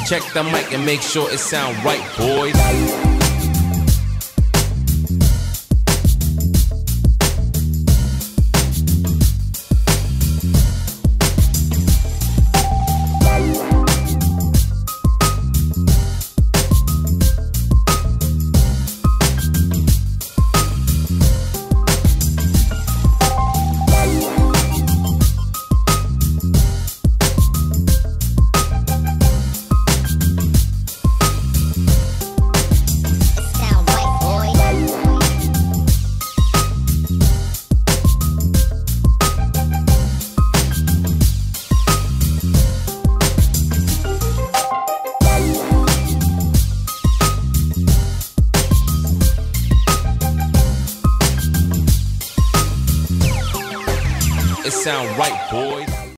Check the mic and make sure it sound right, boys. It sound right, boys.